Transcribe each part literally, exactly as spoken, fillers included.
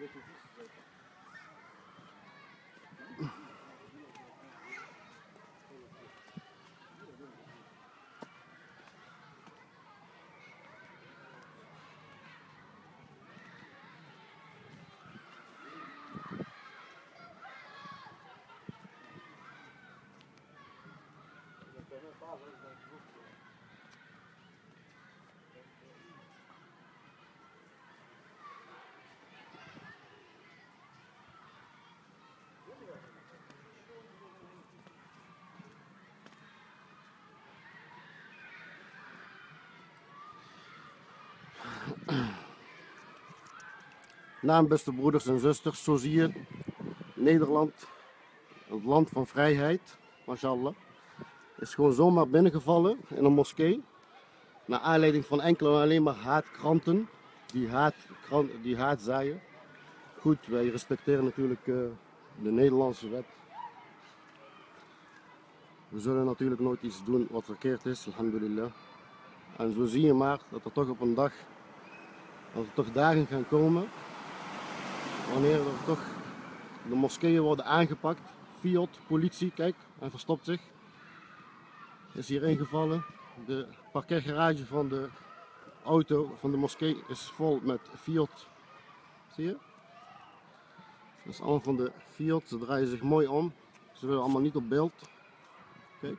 Naam, beste broeders en zusters, zo zie je Nederland, het land van vrijheid, mashallah, is gewoon zomaar binnengevallen in een moskee. Naar aanleiding van enkele alleen maar haatkranten, die haat, die haat zaaien. Goed, wij respecteren natuurlijk uh, de Nederlandse wet. We zullen natuurlijk nooit iets doen wat verkeerd is, alhamdulillah. En zo zie je maar dat er toch op een dag, dat er toch dagen gaan komen, wanneer er toch de moskeeën worden aangepakt. Fiat, politie, kijk, hij verstopt zich. Is hier ingevallen. De parkeergarage van de auto van de moskee is vol met Fiat. Zie je? Dat is allemaal van de Fiat. Ze draaien zich mooi om. Ze willen allemaal niet op beeld. Kijk.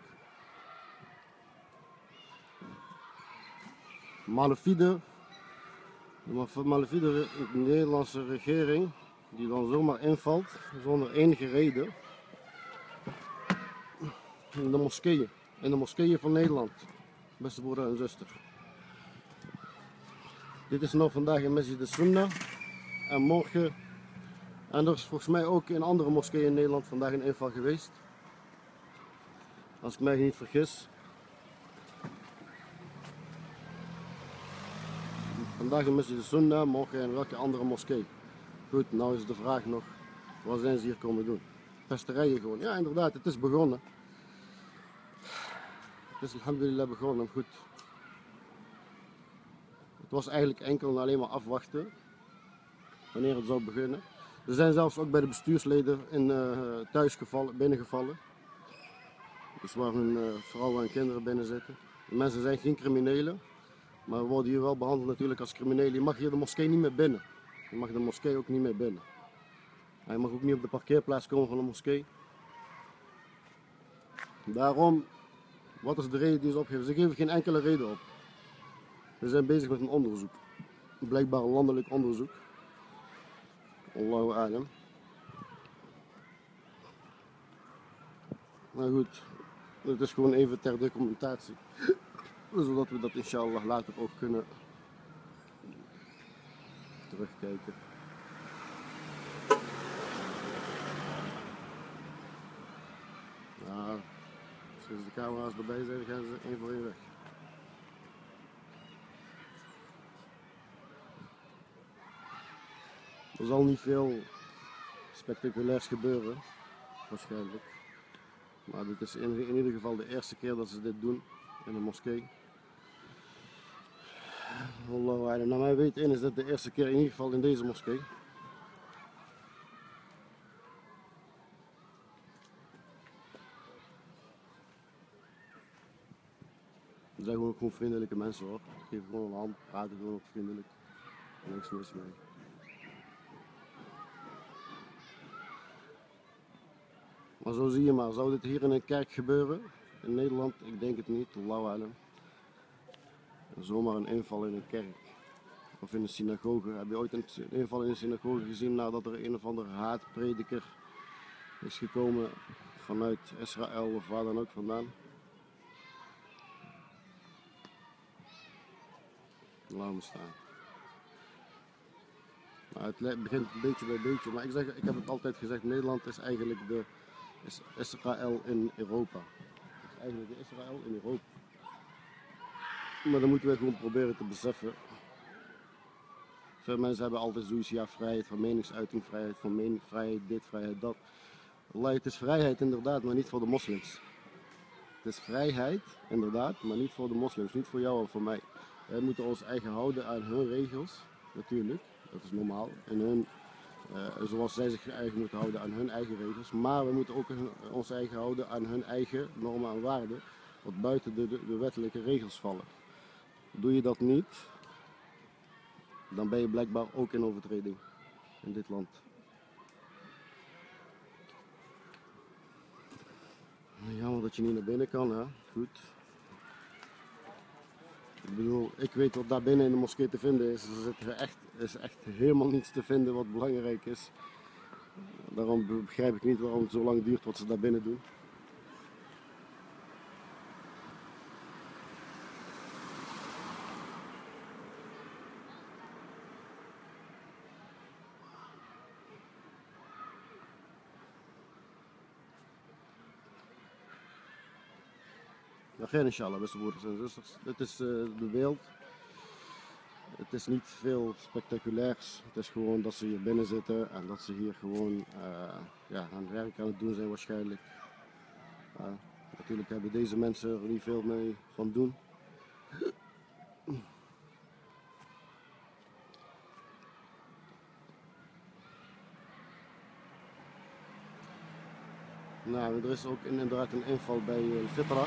Malafide. De malafide Nederlandse regering die dan zomaar invalt zonder enige reden in de moskeeën. In de moskeeën van Nederland. Beste broeder en zuster. Dit is nog vandaag in Masjid al-Sunnah. En morgen, en er is volgens mij ook in andere moskeeën in Nederland vandaag een inval geweest. Als ik mij niet vergis. Vandaag in Masjid al-Sunnah, morgen in welke andere moskee. Goed, nou is de vraag nog, wat zijn ze hier komen doen? Pesterijen gewoon. Ja, inderdaad, het is begonnen. Het is alhamdulillah begonnen, goed. Het was eigenlijk enkel en alleen maar afwachten wanneer het zou beginnen. Er zijn zelfs ook bij de bestuursleden in uh, thuis gevallen, binnengevallen. Dus waar hun uh, vrouwen en kinderen binnen zitten. De mensen zijn geen criminelen, maar worden hier wel behandeld natuurlijk als criminelen. Je mag hier de moskee niet meer binnen. Je mag de moskee ook niet meer binnen. Hij mag ook niet op de parkeerplaats komen van de moskee. Daarom, wat is de reden die ze opgeven? Ze geven geen enkele reden op. We zijn bezig met een onderzoek. Blijkbaar een landelijk onderzoek. Allahu a'lam. Maar goed, het is gewoon even ter documentatie. Zodat we dat inshallah later ook kunnen terugkijken. Ja, sinds de camera's erbij zijn, gaan ze één voor één weg. Er zal niet veel spectaculairs gebeuren, waarschijnlijk. Maar dit is in, in ieder geval de eerste keer dat ze dit doen in een moskee. Wallahu a'lam. Naar mijn weten is dit de eerste keer in ieder geval in deze moskee. Ze zijn gewoon ook gewoon vriendelijke mensen hoor. Geven gewoon een hand, praten gewoon ook vriendelijk. Niks mis mee. Maar zo zie je maar, zou dit hier in een kerk gebeuren? In Nederland? Ik denk het niet, Allahu a'lam. Zomaar een inval in een kerk. Of in een synagoge. Heb je ooit een inval in een synagoge gezien nadat er een of andere haatprediker is gekomen vanuit Israël of waar dan ook vandaan? Laat me staan. Nou, het begint beetje bij beetje, maar ik, zeg, ik heb het altijd gezegd, Nederland is eigenlijk de is Israël in Europa. Het is eigenlijk de Israël in Europa. Maar dan moeten we gewoon proberen te beseffen. Veel mensen hebben altijd zoiets, ja, vrijheid van meningsuiting, vrijheid van mening, vrijheid dit, vrijheid dat. Allah, het is vrijheid inderdaad, maar niet voor de moslims. Het is vrijheid inderdaad, maar niet voor de moslims, niet voor jou of voor mij. Wij moeten ons eigen houden aan hun regels, natuurlijk, dat is normaal. En hun Uh, zoals zij zich eigen moeten houden aan hun eigen regels. Maar we moeten ook ons eigen houden aan hun eigen normen en waarden. Wat buiten de, de, de wettelijke regels vallen. Doe je dat niet, dan ben je blijkbaar ook in overtreding in dit land. Jammer dat je niet naar binnen kan, hè? Goed. Ik bedoel, ik weet wat daar binnen in de moskee te vinden is. Er zit echt, is echt helemaal niets te vinden wat belangrijk is. Daarom begrijp ik niet waarom het zo lang duurt wat ze daar binnen doen. Geen inshallah, beste broeders en zusters. Dit is uh, de beeld. Het is niet veel spectaculairs. Het is gewoon dat ze hier binnen zitten en dat ze hier gewoon uh, ja, aan het werk aan het doen zijn waarschijnlijk. Uh, natuurlijk hebben deze mensen er niet veel mee van doen. Nou, er is ook inderdaad een inval bij uh, Fitra.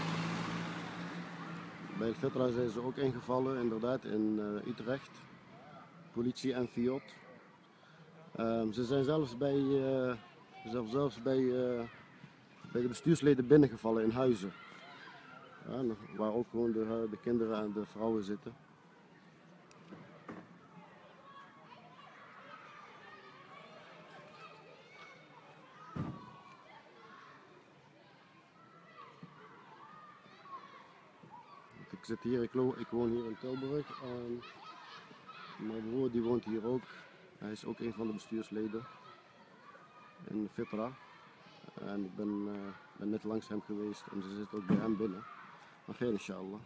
Bij Fitra zijn ze ook ingevallen, inderdaad, in uh, Utrecht. Politie en Fiat. Um, ze zijn zelfs bij, uh, zelfs, zelfs bij, uh, bij de bestuursleden binnengevallen in huizen. Ja, waar ook gewoon de, de kinderen en de vrouwen zitten. Ik zit hier, ik, ik woon hier in Tilburg. En mijn broer die woont hier ook. Hij is ook een van de bestuursleden in Fitra. En ik ben, uh, ben net langs hem geweest en ze zit ook bij hem binnen. Maar geen inshallah.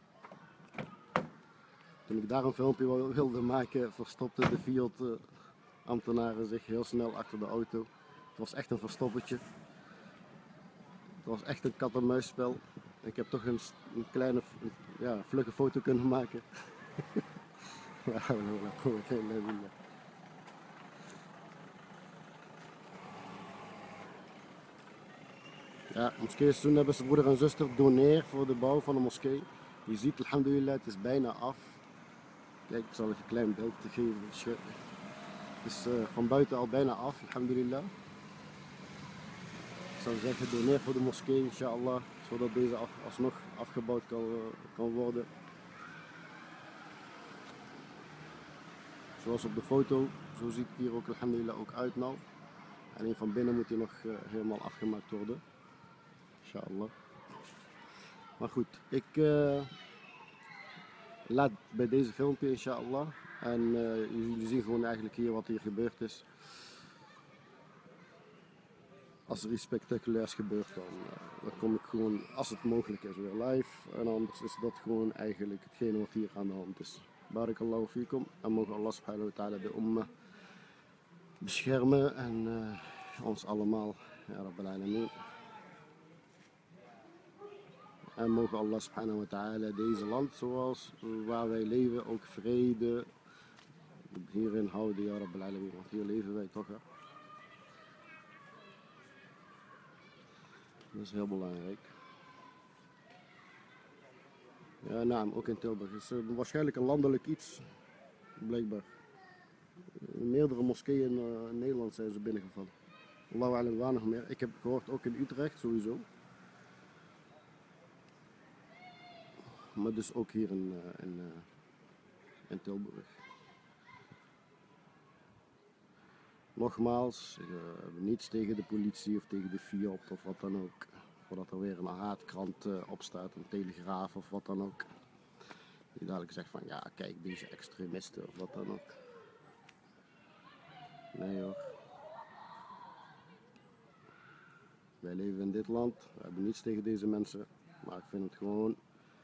Toen ik daar een filmpje wilde maken, verstopten de Fiat-ambtenaren zich heel snel achter de auto. Het was echt een verstoppertje. Het was echt een kat-en-muisspel. Ik heb toch een, een kleine, ja, vlugge foto kunnen maken. Ja, moskee Sunnah, beste broeder en zuster, doneer voor de bouw van de moskee. Je ziet, alhamdulillah, het is bijna af. Kijk, ik zal even een klein beeld geven. Het is uh, van buiten al bijna af, alhamdulillah. Ik zou zeggen, doneer voor de moskee, inshallah, zodat deze af, alsnog afgebouwd kan, uh, kan worden. Zoals op de foto, zo ziet het hier ook alhamdulillah ook uit nou. Alleen van binnen moet hij nog uh, helemaal afgemaakt worden. Inshallah. Maar goed, ik uh, laat bij deze filmpje inshallah. En uh, jullie zien gewoon eigenlijk hier wat hier gebeurd is. Als er iets spectaculairs gebeurt, dan, uh, dan kom ik gewoon, als het mogelijk is, weer live. En anders is dat gewoon eigenlijk hetgene wat hier aan de hand is. Barakallahu fikum. En mogen Allah subhanahu wa ta'ala de umma beschermen en uh, ons allemaal. Ja, Rabbil Alameen. En mogen Allah subhanahu wa ta'ala deze land zoals waar wij leven ook vrede hierin houden, ja Rabbil Alameen. Want hier leven wij toch, hè. Dat is heel belangrijk. Ja, naam, ook in Tilburg. Het is uh, waarschijnlijk een landelijk iets, blijkbaar. In meerdere moskeeën uh, in Nederland zijn ze binnengevallen. Allahu alam waar nog meer. Ik heb gehoord ook in Utrecht, sowieso. Maar dus ook hier in, uh, in, uh, in Tilburg. Nogmaals, uh, niets tegen de politie of tegen de Fiat of wat dan ook. Voordat er weer een haatkrant uh, opstaat, een telegraaf of wat dan ook. Die dadelijk zegt van ja, kijk deze extremisten of wat dan ook. Nee hoor. Wij leven in dit land, we hebben niets tegen deze mensen. Maar ik vind het gewoon...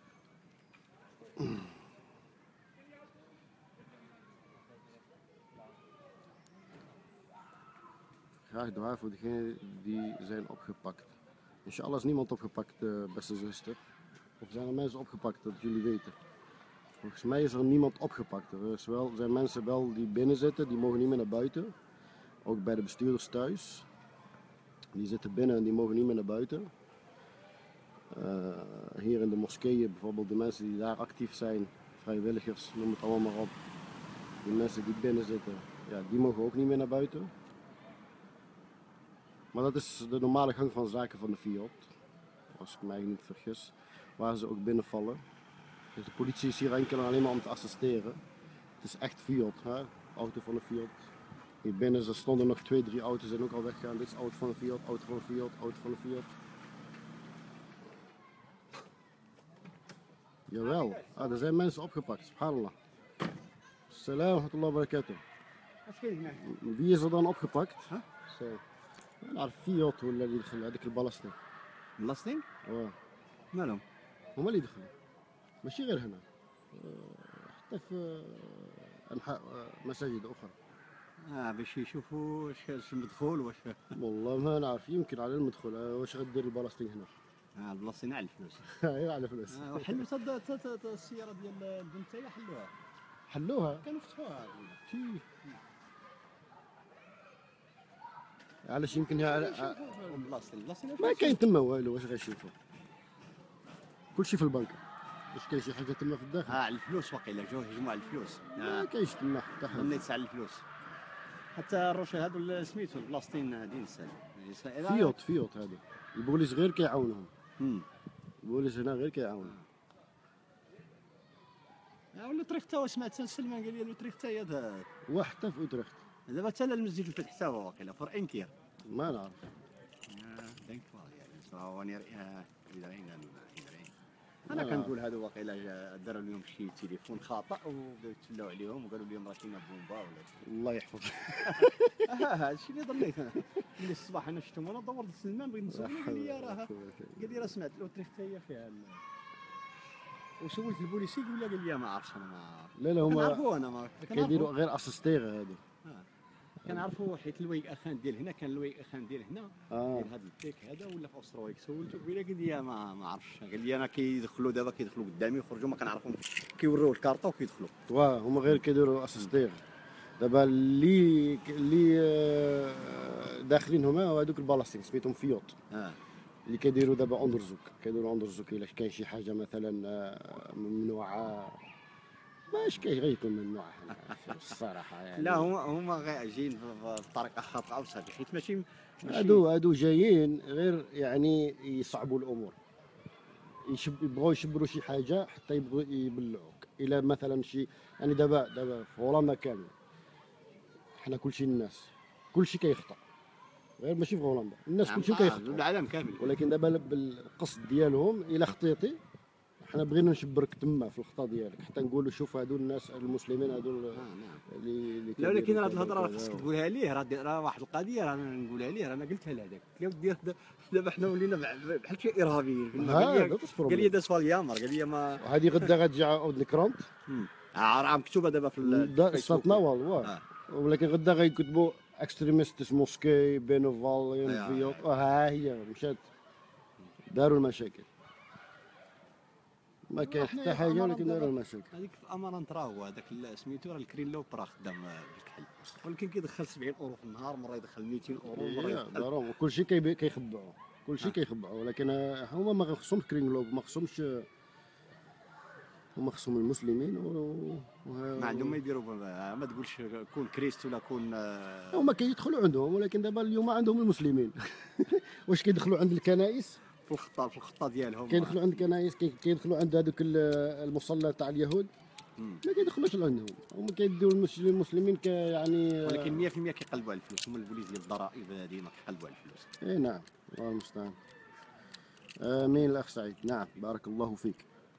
Graag dua voor degenen die zijn opgepakt. Inshallah is niemand opgepakt, uh, beste zuster. Of zijn er mensen opgepakt, dat jullie weten? Volgens mij is er niemand opgepakt. Er is wel, zijn mensen wel die binnen zitten, die mogen niet meer naar buiten. ook bij de bestuurders thuis. Die zitten binnen en die mogen niet meer naar buiten. Uh, hier in de moskeeën bijvoorbeeld, de mensen die daar actief zijn, vrijwilligers, noem het allemaal maar op. Die mensen die binnen zitten, ja, die mogen ook niet meer naar buiten. Maar dat is de normale gang van zaken van de Fiat, als ik mij niet vergis, waar ze ook binnenvallen. Dus de politie is hier enkel en alleen maar om te assisteren. Het is echt Fiat, hè? Auto van de Fiat. Hier binnen er stonden nog twee, drie auto's en ook al weggaan. Dit is auto van de Fiat, auto van de Fiat, auto van de Fiat. Jawel, ah, er zijn mensen opgepakt, subhanallah. Salam wa rahmatullah wa barakatuh. Wie is er dan opgepakt? Huh? So. نعرف فيوت ولا اللي دخل هذيك البلاستين. بلاستين؟ اه مالهم؟ هما اللي دخلوا ماشي غير هنا حتى في انحاء مساجد اخرى. اه باش يشوفوا واش واش المدخول واش. والله ما نعرف، يمكن على المدخول واش غدير البلاستين هنا. اه البلاستين على الفلوس. ايوا على الفلوس. اه وحلوا السياره ديال البنت تاعي حلوها. حلوها؟ كانوا فتحوها. شي علاش يمكن هي ما كاين تما والو، واش غيشوفوا؟ كلشي في البنك. واش كاين شي حاجه تما في الداخل؟ اه على الفلوس واقيلا جاو هجموا على الفلوس. ما كاينش تما حتى حاجه. النيت على الفلوس. حتى الروشه هادو سميتو البلاستين هادي نسال. فيوت فيوت هادو. البوليس غير كيعاونهم. امم البوليس هنا غير كيعاونهم. اه ولا طريق واش سمعت سلمان قال لي طريق حتى هذا. وحتى في اوتريخت. دابا حتى المسجد الفتح حتى هو واقيلا فور انكير. ما نعرف. دنك يعني انا كنقول هادو واقيلا داروا لهم شي تليفون خطا وبداو يتفلاو عليهم وقالوا لهم راه كاينه بومبا ولا الله يحفظ. اه هادشي اللي ظنيت انا. ملي الصباح انا شفتهم انا دورت سلمان بغيت نسولو قال لي راه قال لي راه سمعت لوتريك حتى هي فيها وسولت البوليسي يقول لي قال لي ما عرفتش انا ما لا لا هما كنعرفو انا ما كيديروا غير اسيستير هادو. كنعرفوا حيت الويك اخان ديال هنا كان الويك اخان ديال هنا آه. ديال هذا البيك هذا ولا في اوسترويك سولته قبيله قال لي ما ما عرفتش قال لي انا كيدخلوا دابا كيدخلوا قدامي يخرجوا ما كنعرفهم كيوريو الكارطه وكيدخلوا واه هما غير كيديروا اسيستير. دابا اللي اللي داخلين هما هذوك البلاستيك سميتهم فيوت. اه اللي كيديروا دابا اندرزوك كيديروا اندرزوك الا كاين شي حاجه مثلا ممنوعه ماش كاين غير يكون ممنوع الصراحه يعني. لا هما هما غير جايين بطريقه خاطئه وصافي حيت ماشي هادو هادو جايين غير يعني يصعبوا الامور، يشب يبغوا يشبروا شي حاجه حتى يبغوا يبلعوك. الا مثلا شي يعني دابا دابا في هولندا كامل حنا كلشي الناس كلشي كيخطا، غير ماشي في هولندا الناس كلشي كيخطا العالم كامل. ولكن دابا بالقصد ديالهم الا خطيتي حنا بغينا نشبرك تما في الخطا ديالك حتى نقولوا شوف هادو الناس المسلمين هادو اللي اللي لا ولكن راه الهضره راه خصك تقولها ليه راه راه واحد القضيه راه نقولها ليه انا قلتها لهذاك قلت له ودي دابا حنا ولينا بحال شي ارهابيين. قال لي داز فاليامر قال لي ما هذه غدا غتجي عاود الكرونت راه مكتوبه دابا في الفيسبوك واه ولكن غدا غيكتبوا اكستريميست موسكي بينوفال فيوت ها هي مشات داروا المشاكل. ما كاين حتى حاجه ولكن داروا المشاكل. هذيك في امارات راه هو هذاك سميتو راه الكرين لوب راه خدام بالكحل ولكن كيدخل سبعين اورو في النهار مره يدخل مئتين اورو مره يدخل كلشي كيخبعوا كلشي كيخبعوا ولكن هما ما خصهمش كرين لوب ما خصهمش هما خصهم المسلمين و... ما عندهم ما يديروا ما تقولش كون كريست ولا كون هما كيدخلوا عندهم ولكن دابا اليوم عندهم المسلمين. واش كيدخلوا عند الكنائس في الخطه في الخطه ديالهم كيدخلوا عند الكنائس كيدخلوا عند هذوك المصلى تاع اليهود ما كيدخلوش عندهم هما كيديروا المسلمين ك يعني ولكن مية في المية كيقلبوا على الفلوس هما البوليس ديال الضرائب هذه ما كيقلبوا على الفلوس. اي نعم الله المستعان. امين الاخ سعيد. نعم بارك الله فيك.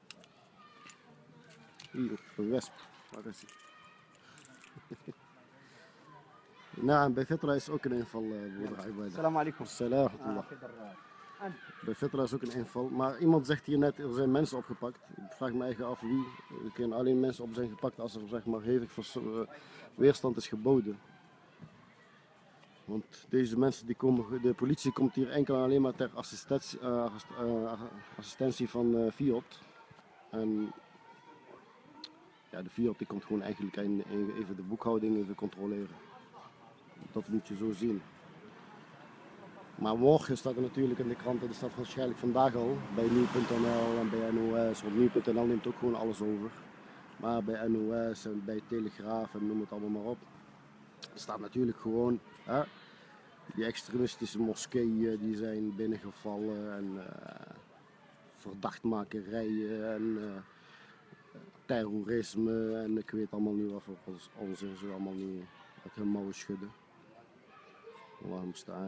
الغصب نعم بفترة سأكن إنفال بوضع عبادة. السلام عليكم. السلام ورحمة الله. Bij is ook een inval, maar iemand zegt hier net, er zijn mensen opgepakt. Ik vraag me eigen af wie. Er kunnen alleen mensen op zijn gepakt als er zeg maar hevig weerstand is geboden. Want deze mensen, die komen, de politie komt hier enkel en alleen maar ter assistentie, uh, uh, assistentie van uh, Fiat. En ja, de Fiat die komt gewoon eigenlijk even de boekhouding even controleren. dat moet je zo zien. Maar morgen staat er natuurlijk in de krant, dat staat waarschijnlijk vandaag al, bij nieuw punt n l en bij N O S, want nieuw punt n l neemt ook gewoon alles over. Maar bij N O S en bij Telegraaf en noem het allemaal maar op, staat natuurlijk gewoon, hè, die extremistische moskeeën die zijn binnengevallen en uh, verdachtmakerijen en uh, terrorisme en ik weet allemaal niet wat voor onzin ze allemaal niet uit hun mouwen schudden. Waarom staan?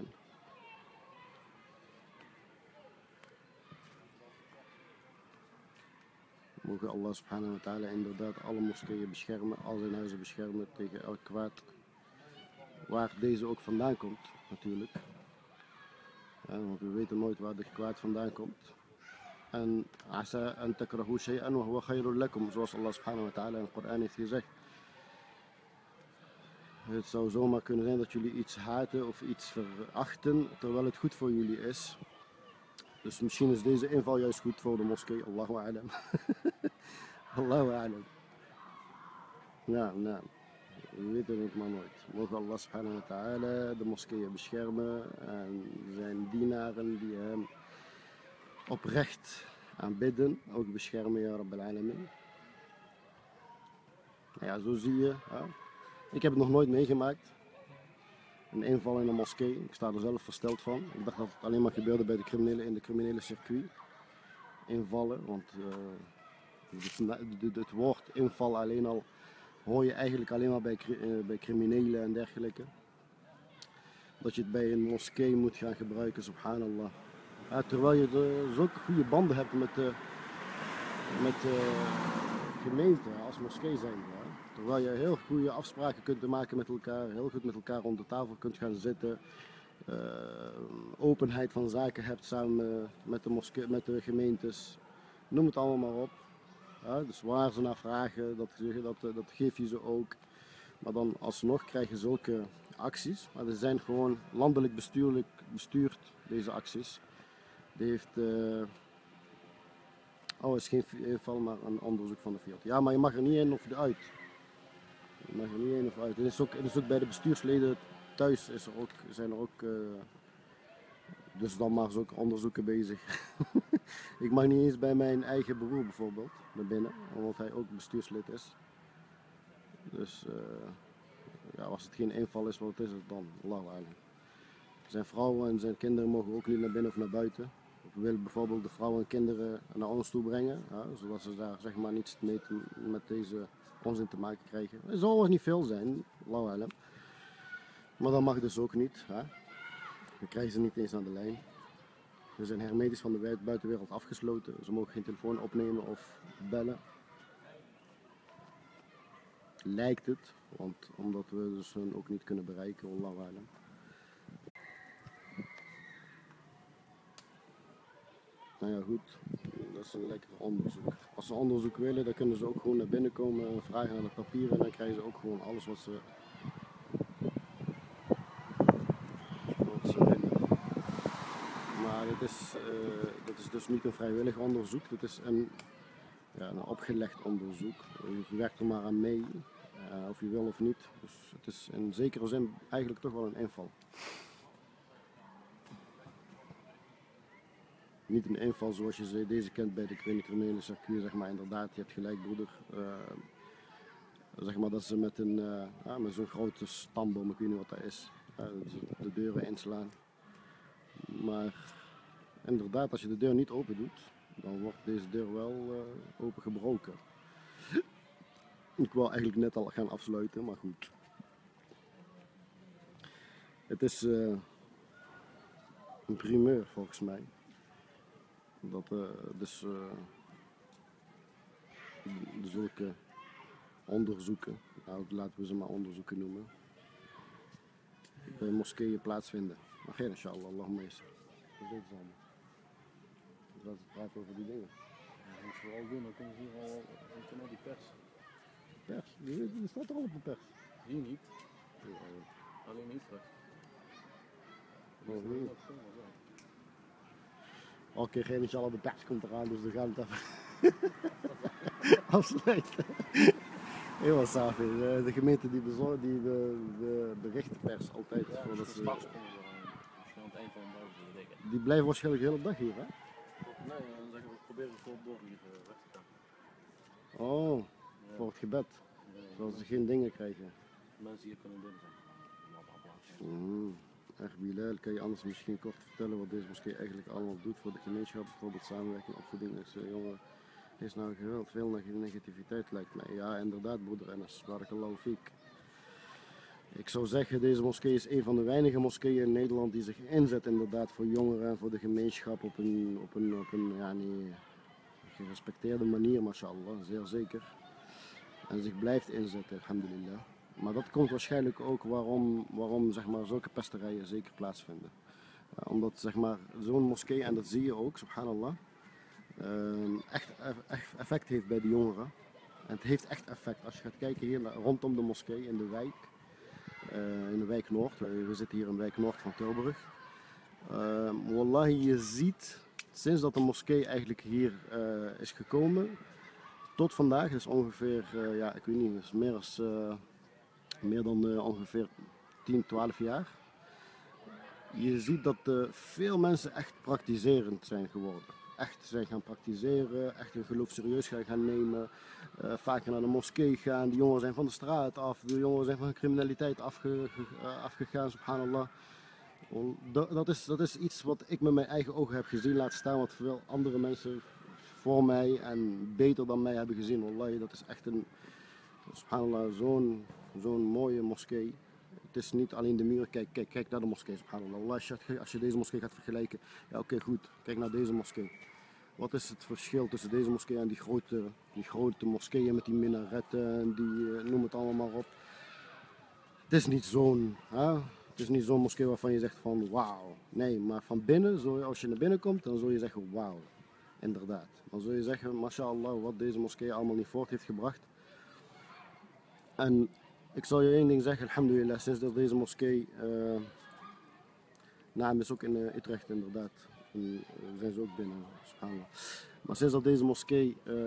Mogen Allah subhanahu wa ta'ala inderdaad alle moskeeën beschermen, al zijn huizen beschermen tegen elk kwaad. Waar deze ook vandaan komt, natuurlijk. Ja, want we weten nooit waar dit kwaad vandaan komt. En asa an takrahu shay'an wa huwa khayrun lakum, zoals Allah subhanahu wa ta'ala in het Koran heeft gezegd. Het zou zomaar kunnen zijn dat jullie iets haten of iets verachten, terwijl het goed voor jullie is. Dus misschien is deze inval juist goed voor de moskee, Allahu a'lam. Allahu a'lam. Ja, nou, we weten het maar nooit. Mogen Allah subhanahu wa ta'ala de moskeeën beschermen en zijn dienaren die hem oprecht aanbidden, ook beschermen, ja Rabbal Alamin. Ja, zo zie je. Ja. Ik heb het nog nooit meegemaakt. Een inval in een moskee. Ik sta er zelf versteld van. Ik dacht dat het alleen maar gebeurde bij de criminelen in de criminele circuit. Invallen, want uh, het, het woord inval alleen al hoor je eigenlijk alleen maar bij, uh, bij criminelen en dergelijke. Dat je het bij een moskee moet gaan gebruiken, subhanallah. Ja, terwijl je de, zulke goede banden hebt met de, met de gemeente als moskee zijn. Ja. Terwijl je heel goede afspraken kunt maken met elkaar, heel goed met elkaar rond de tafel kunt gaan zitten. Uh, openheid van zaken hebt samen met de, moskee, met de gemeentes. Noem het allemaal maar op. Ja, dus waar ze naar vragen, dat, dat, dat geef je ze ook. Maar dan alsnog krijg je zulke acties. Maar er zijn gewoon landelijk bestuurlijk bestuurd, deze acties. Die heeft... Uh, oh, het is geen inval, maar een onderzoek van de Fiat. Ja, maar je mag er niet in of uit. Je mag er niet in of uit. Het is ook, het is ook bij de bestuursleden thuis is er ook, zijn er ook... Uh, dus dan maar ook onderzoeken bezig. Ik mag niet eens bij mijn eigen broer bijvoorbeeld naar binnen, omdat hij ook bestuurslid is. Dus uh, ja, als het geen inval is, wat is het dan? Allahu a'lam. Zijn vrouwen en zijn kinderen mogen ook niet naar binnen of naar buiten. Of we willen bijvoorbeeld de vrouwen en kinderen naar ons toe brengen, ja, zodat ze daar zeg maar niets mee te, met deze onzin te maken krijgen. Er zal er niet veel zijn, Allahu a'lam. Maar dat mag dus ook niet. Hè? Dan krijgen ze niet eens aan de lijn. We zijn hermetisch van de buitenwereld afgesloten. Ze mogen geen telefoon opnemen of bellen. Lijkt het, want omdat we dus hun ook niet kunnen bereiken, Allahu a'lam. Nou ja, goed, dat is een lekker onderzoek. Als ze onderzoek willen, dan kunnen ze ook gewoon naar binnen komen en vragen naar de papieren en dan krijgen ze ook gewoon alles wat ze, wat ze willen. Maar dit is, uh, dit is dus niet een vrijwillig onderzoek, dit is een, ja, een opgelegd onderzoek. Je werkt er maar aan mee, uh, of je wil of niet. Dus het is in zekere zin eigenlijk toch wel een inval. Niet een inval zoals je deze kent bij de criminele circuit, zeg maar, inderdaad, je hebt gelijk broeder. Uh, zeg maar dat ze met, een, uh, ja, met zo'n grote stamboom, ik weet niet wat dat is, uh, de deuren inslaan. Maar inderdaad, als je de deur niet open doet, dan wordt deze deur wel uh, opengebroken. Ik wil eigenlijk net al gaan afsluiten, maar goed. Het is uh, een primeur volgens mij. Dat uh, dus uh, zulke onderzoeken, nou, laten we ze maar onderzoeken noemen, bij moskeeën plaatsvinden. Maar geen inshallah, Allahumma yassir. Dat is het allemaal. Dus laten we praten over die dingen. Ja, dat moet je vooral doen, dan kunnen ze hier al, dan kunnen die pers. Pers? Die, die staat er al op de pers. Hier niet. Ja, alleen niet straks. oh, nee. Oké, okay, geen inshallah, de pers komt eraan, dus dan gaan we het even afsluiten. Heel safi. De, de gemeente die, bezorgt, die de, de bericht de pers altijd. Ja, voordat dus ze, straks komen ze dan misschien aan het eind van de dag, dat weet ik. die blijven waarschijnlijk de hele dag hier, hè? Nee, dan zeggen we proberen gewoon door hier uh, weg te gaan. Oh, Ja. voor het gebed. Ja, Zodat ze geen dingen krijgen. mensen hier kunnen binnen zijn. Bla, bla, bla. Mm. Echt Bilal, kan je anders misschien kort vertellen wat deze moskee eigenlijk allemaal doet voor de gemeenschap, bijvoorbeeld samenwerking, opvoeding, dus, uh, jongen, er is nou geweld, veel negativiteit lijkt mij. Ja, inderdaad broeder Enes, barakallahu fiek. Ik zou zeggen, deze moskee is een van de weinige moskeeën in Nederland die zich inzet inderdaad voor jongeren en voor de gemeenschap op een, op een, op een ja, niet, gerespecteerde manier, mashallah, zeer zeker. En zich blijft inzetten, alhamdulillah. Maar dat komt waarschijnlijk ook waarom, waarom zeg maar, zulke pesterijen zeker plaatsvinden. Uh, omdat zeg maar, zo'n moskee, en dat zie je ook, subhanallah, uh, echt, echt effect heeft bij de jongeren. En het heeft echt effect. Als je gaat kijken hier rondom de moskee in de wijk, uh, in de wijk Noord, we zitten hier in de wijk Noord van Tilburg. Uh, wallahi, je ziet sinds dat de moskee eigenlijk hier uh, is gekomen, tot vandaag, is ongeveer, uh, ja, ik weet niet, is meer, als, uh, meer dan uh, ongeveer tien, twaalf jaar. Je ziet dat uh, veel mensen echt praktiserend zijn geworden. Echt zijn gaan praktiseren, echt hun geloof serieus gaan, gaan nemen. Uh, vaker naar de moskee gaan. Die jongeren zijn van de straat af, de jongeren zijn van de criminaliteit afge, uh, afgegaan, subhanallah. Dat, dat, is, dat is iets wat ik met mijn eigen ogen heb gezien, laat staan wat veel andere mensen voor mij en beter dan mij hebben gezien. Wallahi, dat is echt een, subhanallah, zo'n zo'n mooie moskee. Het is niet alleen de muren, kijk, kijk, kijk naar de moskee, subhanallah. Als je, als je deze moskee gaat vergelijken, ja oké, okay, goed, kijk naar deze moskee. Wat is het verschil tussen deze moskee en die grote, die grote moskeeën met die minaretten en die, noem het allemaal maar op. Het is niet zo'n, het is niet zo'n moskee waarvan je zegt van wauw. Nee, maar van binnen, zo, als je naar binnen komt, dan zul je zeggen wauw. Inderdaad. Dan zul je zeggen, mashallah, wat deze moskee allemaal niet voort heeft gebracht. En ik zal je één ding zeggen, alhamdulillah, sinds dat deze moskee, uh, naam is ook in uh, Utrecht inderdaad, en, uh, zijn ze ook binnen, subhanallah. Maar sinds dat deze moskee uh,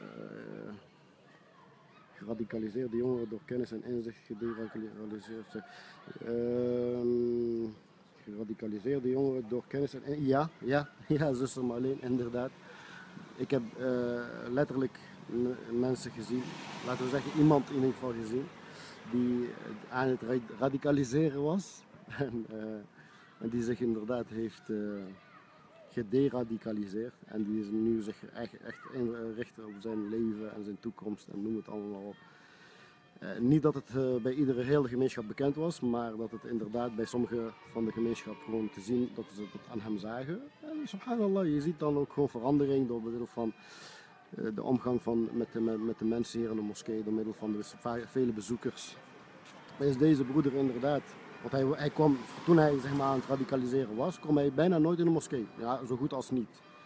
geradicaliseerde jongeren door kennis en inzicht gederadicaliseerd zijn, uh, geradicaliseerde jongeren door kennis en inzicht, ja, ja, ja, zuster Marleen, inderdaad. Ik heb uh, letterlijk mensen gezien, laten we zeggen iemand in ieder geval gezien, die aan het radicaliseren was en, uh, en die zich inderdaad heeft uh, gederadicaliseerd en die is nu zich echt, echt inricht op zijn leven en zijn toekomst en noem het allemaal op. Uh, niet dat het uh, bij iedere hele gemeenschap bekend was, maar dat het inderdaad bij sommigen van de gemeenschap gewoon te zien dat ze het aan hem zagen. En subhanallah, je ziet dan ook gewoon verandering door middel van uh, de omgang van, met, de, met de mensen hier in de moskee, door middel van de vele bezoekers. Is deze broeder inderdaad, want hij, hij kwam, toen hij zeg maar, aan het radicaliseren was, kwam hij bijna nooit in de moskee. Ja, zo goed als niet.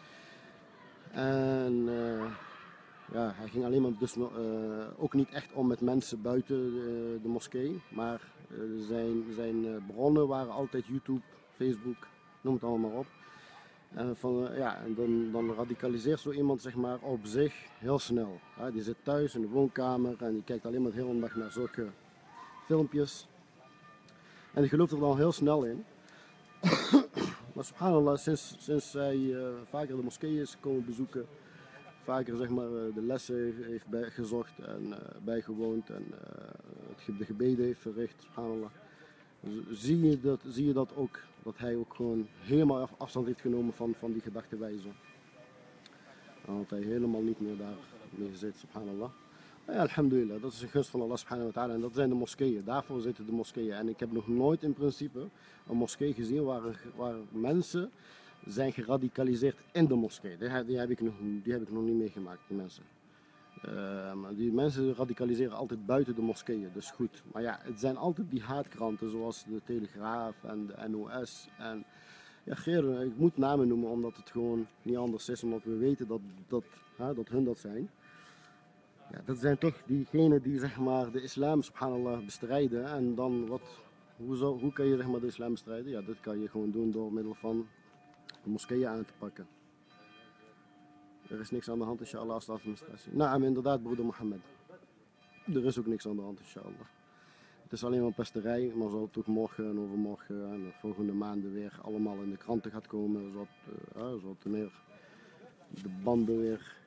En uh, ja, hij ging alleen maar dus, uh, ook niet echt om met mensen buiten de, de moskee, maar uh, zijn, zijn uh, bronnen waren altijd YouTube, Facebook, noem het allemaal maar op. En, van, uh, ja, en dan, dan radicaliseert zo iemand zeg maar, op zich heel snel. Ja, die zit thuis in de woonkamer en die kijkt alleen maar de hele dag naar zulke filmpjes. En die gelooft er dan heel snel in. Maar subhanallah, sinds, sinds hij uh, vaker de moskee is komen bezoeken, vaker zeg maar, de lessen heeft bijgezocht en uh, bijgewoond en uh, de gebeden heeft verricht, subhanallah. Zie je dat, zie je dat ook, dat hij ook gewoon helemaal afstand heeft genomen van, van die gedachtenwijze. En dat hij helemaal niet meer daar mee zit, subhanallah. Ja, alhamdulillah, dat is een gunst van Allah subhanahu wa ta'ala en dat zijn de moskeeën, daarvoor zitten de moskeeën. En ik heb nog nooit in principe een moskee gezien waar, waar mensen zijn geradicaliseerd in de moskee. Die, die, heb, ik nog, die heb ik nog niet meegemaakt, die mensen. Uh, maar die mensen radicaliseren altijd buiten de moskeeën, dus goed. Maar ja, het zijn altijd die haatkranten zoals de Telegraaf en de N O S. En ja, Geer, ik moet namen noemen omdat het gewoon niet anders is, omdat we weten dat, dat, hè, dat hun dat zijn. Ja, dat zijn toch diegenen die zeg maar, de islam subhanallah bestrijden. En dan wat, hoe, zo, hoe kan je zeg maar, de islam bestrijden? Ja, dat kan je gewoon doen door middel van de moskeeën aan te pakken. Er is niks aan de hand, inshallah, als de administratie. Nou, inderdaad, broeder Mohammed. Er is ook niks aan de hand, inshallah. Het is alleen maar pesterij, maar zoals het ook morgen en overmorgen en de volgende maanden weer allemaal in de kranten gaat komen, zodat, uh, uh, zodat er meer de banden weer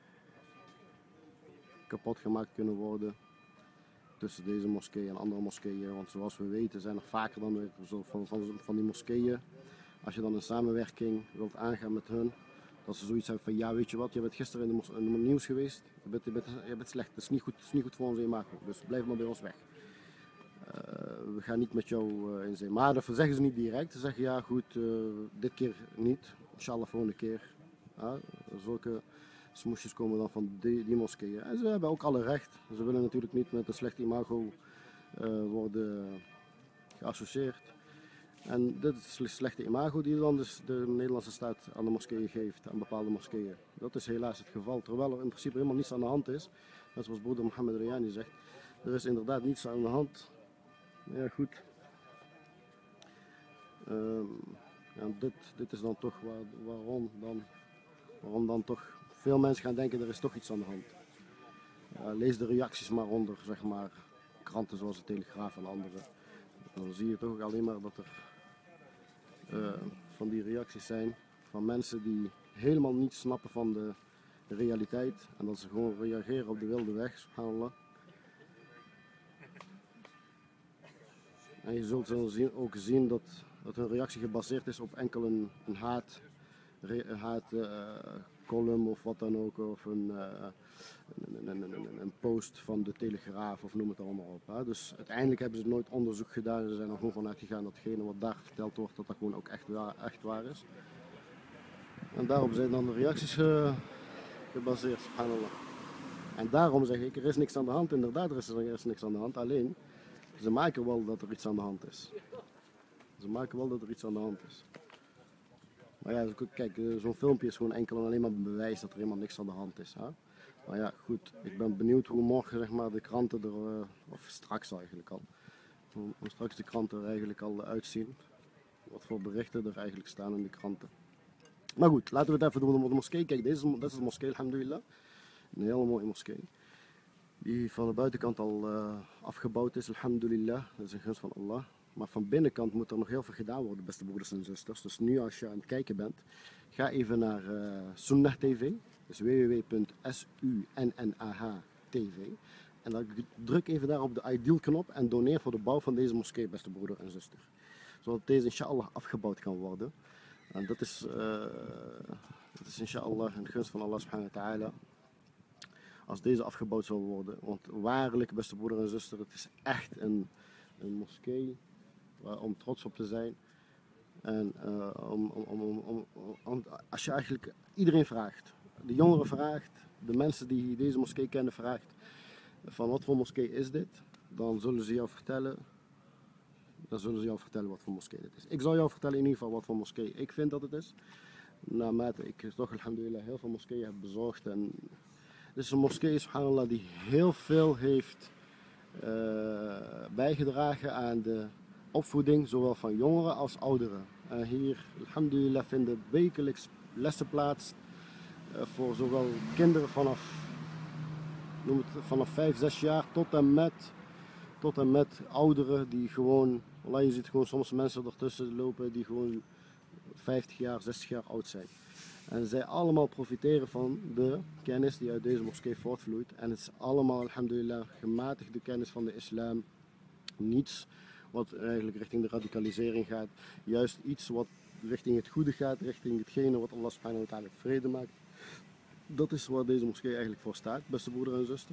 kapot gemaakt kunnen worden tussen deze moskee en andere moskeeën. Want zoals we weten zijn er vaker dan weer zo van, van, van die moskeeën, als je dan een samenwerking wilt aangaan met hun, dat ze zoiets hebben van ja, weet je wat, je bent gisteren in, de, in het nieuws geweest, je bent, je, bent, je bent slecht, het is niet goed, het is niet goed voor onze imago, dus blijf maar bij ons weg. Uh, we gaan niet met jou uh, in zee. Maar dat zeggen ze niet direct, ze zeggen ja goed, uh, dit keer niet, inshallah volgende keer. Uh, zulke smoesjes komen dan van die, die moskeeën. En ze hebben ook alle recht, ze willen natuurlijk niet met een slecht imago uh, worden geassocieerd. En dit is het slechte imago die dan dus de Nederlandse staat aan de moskeeën geeft, aan bepaalde moskeeën. Dat is helaas het geval, terwijl er in principe helemaal niets aan de hand is. Net zoals broeder Mohammed Rayani zegt, er is inderdaad niets aan de hand. Ja goed. Um, ja, dit, dit is dan toch waar, waarom, dan, waarom dan toch veel mensen gaan denken er is toch iets aan de hand. Ja, lees de reacties maar onder, zeg maar, kranten zoals de Telegraaf en andere. Dan zie je toch alleen maar dat er uh, van die reacties zijn van mensen die helemaal niet snappen van de realiteit en dat ze gewoon reageren op de wilde weg, subhanallah. En je zult dan zien, ook zien dat, dat hun reactie gebaseerd is op enkel een, een haat, re, haat uh, column of wat dan ook, of een, uh, een, een, een, een, een post van de Telegraaf of noem het allemaal op. Hè. Dus uiteindelijk hebben ze nooit onderzoek gedaan, ze zijn er gewoon vanuit gegaan dat hetgene wat daar verteld wordt, dat dat gewoon ook echt waar, echt waar is. En daarop zijn dan de reacties uh, gebaseerd, subhanallah. En daarom zeg ik, er is niks aan de hand, inderdaad er is, er is niks aan de hand, alleen ze maken wel dat er iets aan de hand is. Ze maken wel dat er iets aan de hand is. Maar ja, kijk, zo'n filmpje is gewoon enkel en alleen maar een bewijs dat er helemaal niks aan de hand is. Hè? Maar ja, goed, ik ben benieuwd hoe morgen zeg maar, de kranten er, of straks eigenlijk al, hoe, hoe straks de kranten er eigenlijk al uitzien. Wat voor berichten er eigenlijk staan in de kranten. Maar goed, laten we het even doen op de moskee. Kijk, deze, dit is de moskee, alhamdulillah. Een hele mooie moskee. Die van de buitenkant al uh, afgebouwd is, alhamdulillah. Dat is een gunst van Allah. Maar van binnenkant moet er nog heel veel gedaan worden, beste broeders en zusters. Dus nu als je aan het kijken bent, ga even naar uh, Sunnah T V. Dus w w w punt sunnah T V. En dan druk even daar op de Ideal knop en doneer voor de bouw van deze moskee, beste broeder en zuster. Zodat deze inshallah afgebouwd kan worden. En dat is, uh, dat is inshallah een gunst van Allah subhanahu wa ta'ala. Als deze afgebouwd zal worden. Want waarlijk, beste broeder en zuster, het is echt een, een moskee om trots op te zijn. En uh, om, om, om, om, om, als je eigenlijk iedereen vraagt, de jongeren vraagt, de mensen die deze moskee kennen vraagt, van wat voor moskee is dit, dan zullen ze jou vertellen, dan zullen ze jou vertellen wat voor moskee dit is. Ik zal jou vertellen in ieder geval wat voor moskee ik vind dat het is. Naarmate ik toch alhamdulillah heel veel moskeeën heb bezorgd. En het is een moskee, subhanallah, die heel veel heeft uh, bijgedragen aan de opvoeding, zowel van jongeren als ouderen. Uh, hier, alhamdulillah, vinden wekelijks lessen plaats uh, voor zowel kinderen vanaf, noem het, vanaf vijf, zes jaar tot en met, tot en met ouderen die gewoon, Allah, je ziet gewoon soms mensen ertussen lopen die gewoon vijftig jaar, zestig jaar oud zijn. En zij allemaal profiteren van de kennis die uit deze moskee voortvloeit. En het is allemaal, alhamdulillah, gematigde kennis van de islam. Niets wat eigenlijk richting de radicalisering gaat. Juist iets wat richting het goede gaat, richting hetgene wat Allah subhanahu wa ta'ala vrede maakt. Dat is waar deze moskee eigenlijk voor staat, beste broeder en zuster.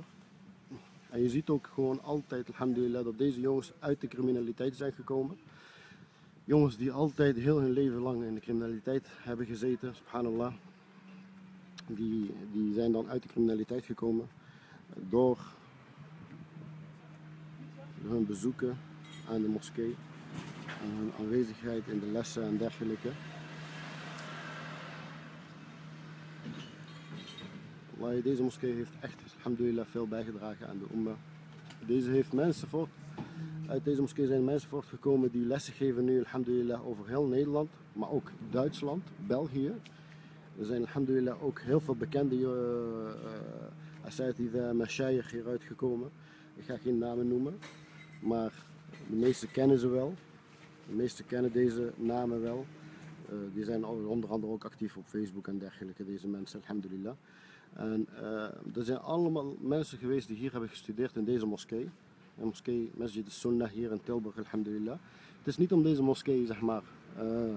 En je ziet ook gewoon altijd, alhamdulillah, dat deze jongens uit de criminaliteit zijn gekomen. Jongens die altijd heel hun leven lang in de criminaliteit hebben gezeten, subhanallah. Die, die zijn dan uit de criminaliteit gekomen door, door hun bezoeken aan de moskee. En hun aanwezigheid in de lessen en dergelijke. Allah, deze moskee heeft echt, alhamdulillah, veel bijgedragen aan de umma. Deze heeft mensen voort. Uit deze moskee zijn mensen voortgekomen die lessen geven nu, alhamdulillah, over heel Nederland, maar ook Duitsland, België. Er zijn, alhamdulillah, ook heel veel bekende uh, asatida, mashayikh hieruit gekomen. Ik ga geen namen noemen, maar de meesten kennen ze wel. De meesten kennen deze namen wel. Uh, die zijn onder andere ook actief op Facebook en dergelijke, deze mensen, alhamdulillah. En uh, er zijn allemaal mensen geweest die hier hebben gestudeerd in deze moskee. De moskee Masjid al-Sunnah hier in Tilburg, alhamdulillah. Het is niet om deze moskee, zeg maar, uh,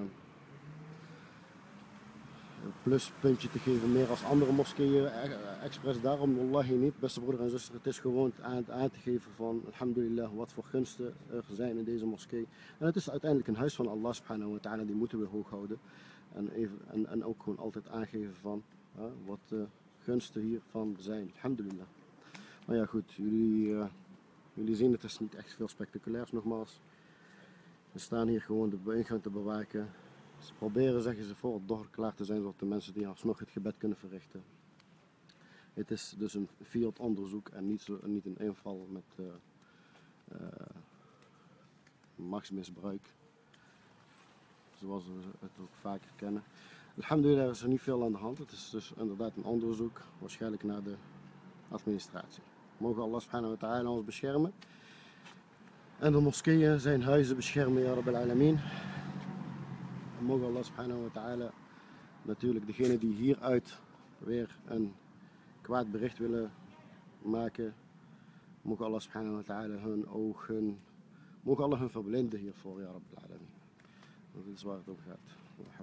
een pluspuntje te geven meer als andere moskeeën, expres daarom, wallahi niet, beste broeder en zuster. Het is gewoon aan, aan te geven van, alhamdulillah, wat voor gunsten er zijn in deze moskee. En het is uiteindelijk een huis van Allah subhanahu wa ta'ala, die moeten we hoog houden. En, even, en, en ook gewoon altijd aangeven van uh, wat de gunsten hiervan zijn, alhamdulillah. Maar ja goed, jullie, uh, jullie zien het is niet echt veel spectaculairs nogmaals. We staan hier gewoon de ingang te bewaken. Ze proberen, zeggen ze, voor het dochter klaar te zijn, zodat de mensen die alsnog het gebed kunnen verrichten. Het is dus een field onderzoek en niet, zo, niet een inval met uh, uh, machtsmisbruik. Zoals we het ook vaker kennen. Alhamdulillah is er niet veel aan de hand. Het is dus inderdaad een onderzoek, waarschijnlijk naar de administratie. Mogen Allah subhanahu wa ta'ala ons beschermen. En de moskeeën zijn huizen beschermen, ya Rabbil Alameen. En mogen Allah subhanahu wa ta'ala natuurlijk degene die hieruit weer een kwaad bericht willen maken, mogen Allah subhanahu wa ta'ala hun ogen, mogen Allah hun verblinden hiervoor, ya Rabbil Alameen. Want dit is waar het om gaat.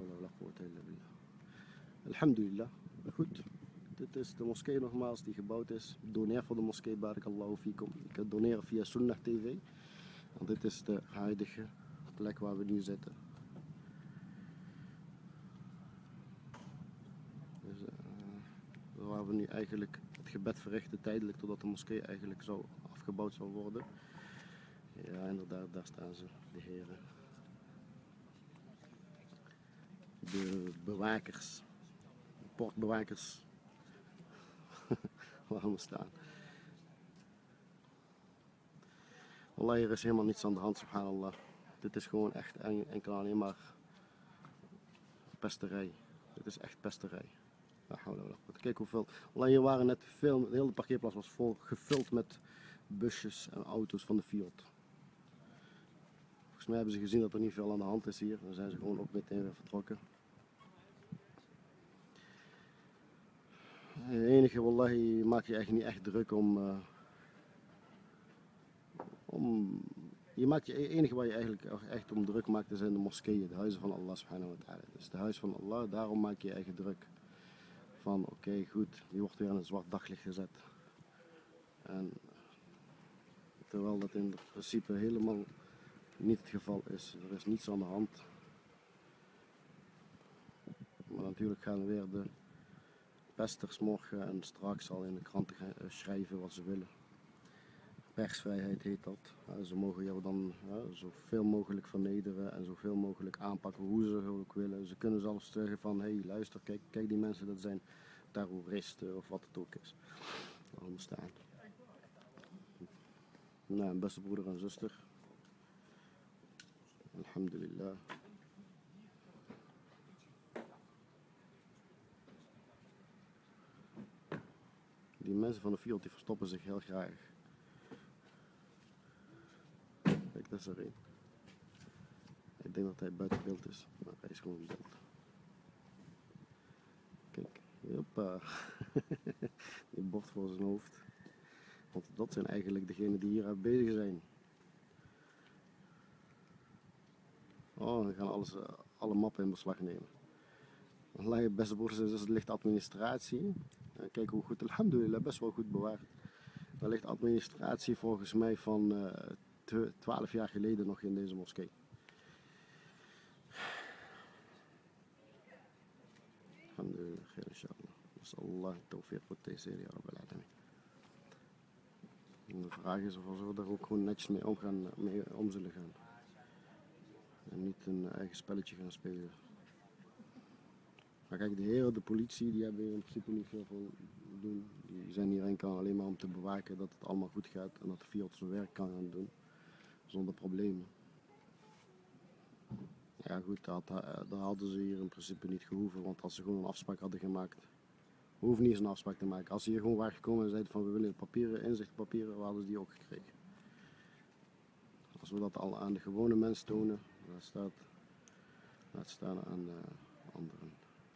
Alhamdulillah. Goed. Dit is de moskee nogmaals die gebouwd is. Doneer voor de moskee, barakallahu fikum. Je kunt doneren via Sunnah T V. En dit is de huidige plek waar we nu zitten. Dus, uh, waar we nu eigenlijk het gebed verrichten tijdelijk totdat de moskee eigenlijk zou afgebouwd zou worden. Ja, inderdaad, daar staan ze, de heren. De bewakers, de poortbewakers, waar we staan. Wallah, hier is helemaal niets aan de hand, subhanallah. Dit is gewoon echt enkel alleen maar pesterij. Dit is echt pesterij. Kijk hoeveel. Wallah, hier waren net veel, de hele parkeerplaats was vol, gevuld met busjes en auto's van de Fiat. Volgens mij hebben ze gezien dat er niet veel aan de hand is hier. Dan zijn ze gewoon ook meteen weer vertrokken. Het enige, wallahi, maak je echt niet echt druk om, uh, om je maakt je het enige waar je eigenlijk echt om druk maakt zijn de moskeeën, de huizen van Allah subhanahu wa ta'ala. Dus de huis van Allah, daarom maak je je eigen druk. Van oké, okay, goed, die wordt weer in een zwart daglicht gezet. En terwijl dat in principe helemaal niet het geval is. Er is niets aan de hand. Maar natuurlijk gaan weer de pesters morgen en straks al in de kranten schrijven wat ze willen. Persvrijheid heet dat. Ja, ze mogen jou dan ja, zoveel mogelijk vernederen en zoveel mogelijk aanpakken hoe ze ook willen. Ze kunnen zelfs zeggen van, hé hey, luister, kijk, kijk die mensen, dat zijn terroristen of wat het ook is. Allemaal staan. Nou, beste broeder en zuster. Alhamdulillah. Die mensen van de Fiat die verstoppen zich heel graag. Kijk, dat is er één. Ik denk dat hij buiten beeld is, maar hij is gewoon in beeld. Kijk, hoppa. Die bord voor zijn hoofd. Want dat zijn eigenlijk degenen die hier bezig zijn. Oh, we gaan alles, alle mappen in beslag nemen. Wallahi, beste broers en zussen, er ligt administratie. Kijk hoe goed, alhamdulillah, best wel goed bewaard. Er ligt administratie volgens mij van uh, twaalf jaar geleden nog in deze moskee. Alhamdulillah, khair inshallah. Mas'allah, tawfiq wa taysir, ya rabbil alamin. En de vraag is of we daar ook gewoon netjes mee, omgaan, mee om zullen gaan. En niet een eigen spelletje gaan spelen. Maar kijk, de heren, de politie, die hebben hier in principe niet veel voor doen. Die zijn hier enkel alleen maar om te bewaken dat het allemaal goed gaat en dat de Fiat zijn werk kan gaan doen. Zonder problemen. Ja goed, dat, dat hadden ze hier in principe niet gehoeven, want als ze gewoon een afspraak hadden gemaakt We hoeven niet eens een afspraak te maken. Als ze hier gewoon waren gekomen en zeiden van we willen papieren, inzichtpapieren, we hadden ze die ook gekregen. Als we dat al aan de gewone mens tonen, dan staat, laat staan aan uh, anderen.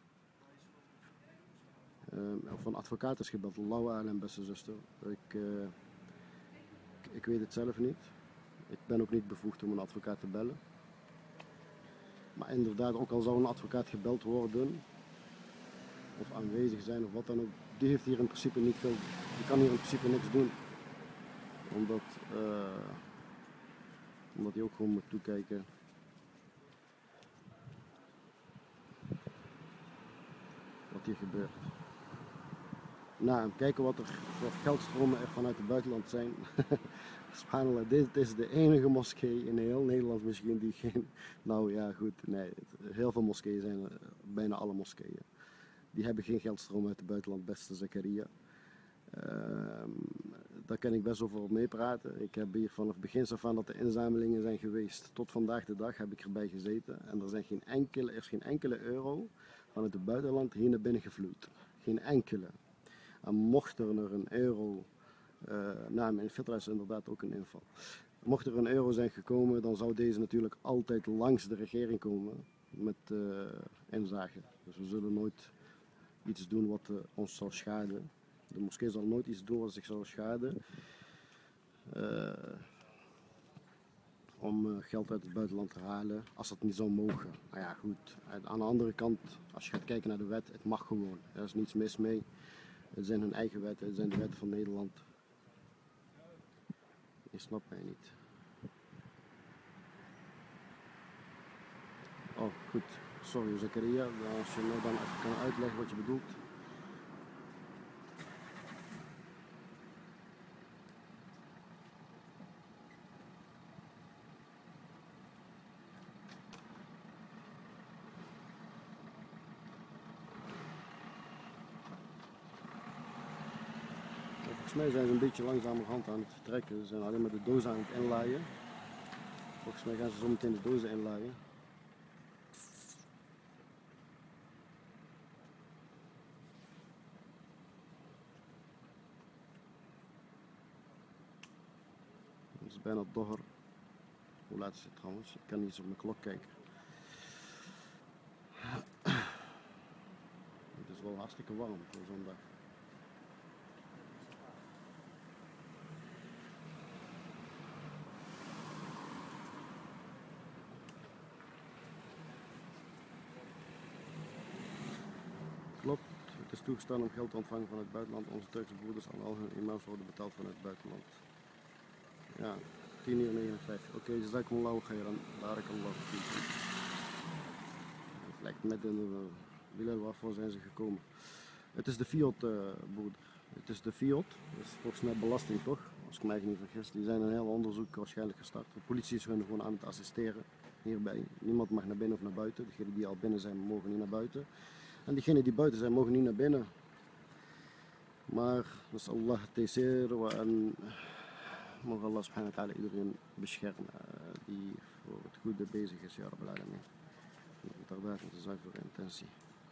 Uh, van advocaat is gebeld, Allahu A'lam, beste zuster. Ik, uh, ik, ik weet het zelf niet. Ik ben ook niet bevoegd om een advocaat te bellen. Maar inderdaad, ook al zou een advocaat gebeld worden, of aanwezig zijn of wat dan ook, die heeft hier in principe niet veel, die kan hier in principe niks doen. Omdat, uh, omdat hij ook gewoon moet toekijken. Wat hier gebeurt. Nou, en kijken wat er voor geldstromen er vanuit het buitenland zijn. Subhanallah, dit is de enige moskee in heel Nederland misschien die geen, nou ja goed, nee, heel veel moskeeën zijn, bijna alle moskeeën. Die hebben geen geldstroom uit het buitenland, beste Zakaria. Uh, daar kan ik best over meepraten. Ik heb hier vanaf begin af aan dat de inzamelingen zijn geweest. Tot vandaag de dag heb ik erbij gezeten. En er, zijn geen enkele, er is geen enkele euro vanuit het buitenland hier naar binnen gevloeid. Geen enkele. En mocht er een euro, uh, nou mijn fitra is inderdaad ook een inval. Mocht er een euro zijn gekomen, dan zou deze natuurlijk altijd langs de regering komen met uh, inzage. Dus we zullen nooit iets doen wat uh, ons zal schaden. De moskee zal nooit iets doen wat zich zal schaden. Uh, om uh, geld uit het buitenland te halen, als dat niet zou mogen. Nou ja, goed. Aan de andere kant, als je gaat kijken naar de wet, het mag gewoon. Er is niets mis mee. Het zijn hun eigen wetten, het zijn de wetten van Nederland. Je snapt mij niet. Oh, goed. Sorry Zakaria, als je me dan even kan uitleggen wat je bedoelt. Volgens mij zijn ze een beetje langzamerhand aan het vertrekken. Ze zijn alleen maar de dozen aan het inlaaien. Volgens mij gaan ze zo meteen de dozen inlaaien. Het is bijna doher. Hoe laat is het trouwens? Ik kan niet eens op mijn klok kijken. Het is wel hartstikke warm voor zo'n dag. Klopt, het is toegestaan om geld te ontvangen vanuit het buitenland. Onze Turkse broeders en al hun imams worden betaald vanuit het buitenland. Ja, tien uur negenenvijftig. Oké, okay, jazakumullahu khairan. Barakallahu fiikum. Het lijkt met een Bilal, waarvoor zijn ze gekomen? Het is de Fiat, uh, broeder. Het is de Fiat. Dat is volgens mij belasting toch? Als ik mij niet vergis. Die zijn een heel onderzoek waarschijnlijk gestart. De politie is hun gewoon aan het assisteren hierbij. Niemand mag naar binnen of naar buiten. Degenen die al binnen zijn mogen niet naar buiten. En diegenen die buiten zijn mogen niet naar binnen. Maar, dus Allah taysir en mogen Allah subhanahu wa ta'ala iedereen beschermen die voor het goede bezig is, ja Rabbal Alamin. Inderdaad, met een zuivere intentie.